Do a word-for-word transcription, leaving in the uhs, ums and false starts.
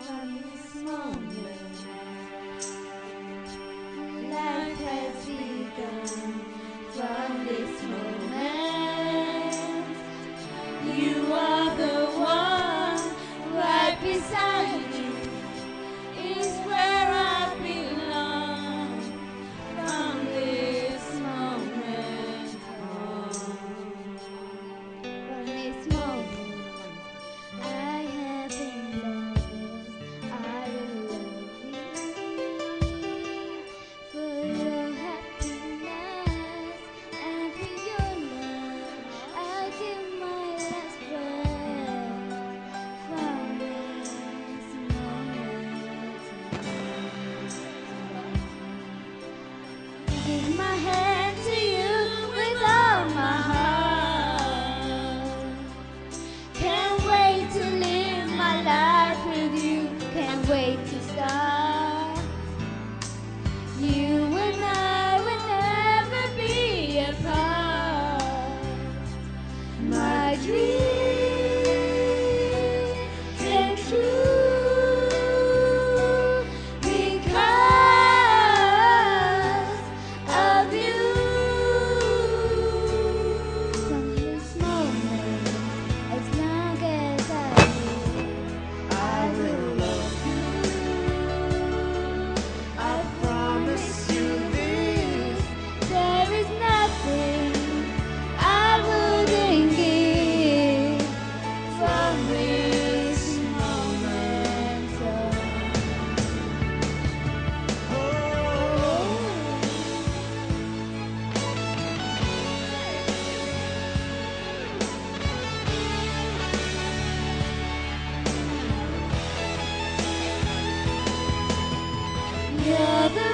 from this moment. Life has begun from this moment. You are the one right beside me, is where I belong from this moment on. From this moment, I have been lost. I will love you for your happiness and for your love. I'll give my last breath from this moment on. Give my hand to you with all my heart. Can't wait to live my life with you. Can't wait to start. You and I will never be apart. My dream came true because of you. From this moment, as long as I live, I will love you. I promise you this. There is nothing I wouldn't give from this moment on. You're the